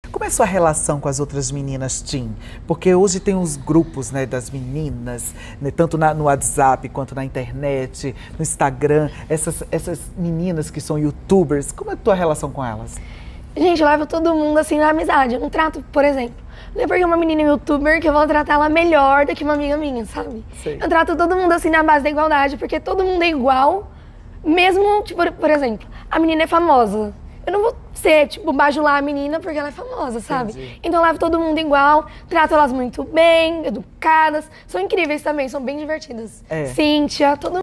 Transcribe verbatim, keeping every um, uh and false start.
Como é a sua relação com as outras meninas teen? Porque hoje tem os grupos, né, das meninas, né, tanto na, no WhatsApp quanto na internet, no Instagram, essas, essas meninas que são youtubers, como é a tua relação com elas? Gente, eu levo todo mundo assim na amizade. Eu não trato, por exemplo, não é porque é uma menina youtuber que eu vou tratar ela melhor do que uma amiga minha, sabe? Sei. Eu trato todo mundo assim na base da igualdade, porque todo mundo é igual, mesmo, tipo, por exemplo, a menina é famosa. Eu não vou ser, tipo, bajular a menina porque ela é famosa, sabe? Entendi. Então eu levo todo mundo igual, trato elas muito bem, educadas, são incríveis também, são bem divertidas. É. Cíntia, todo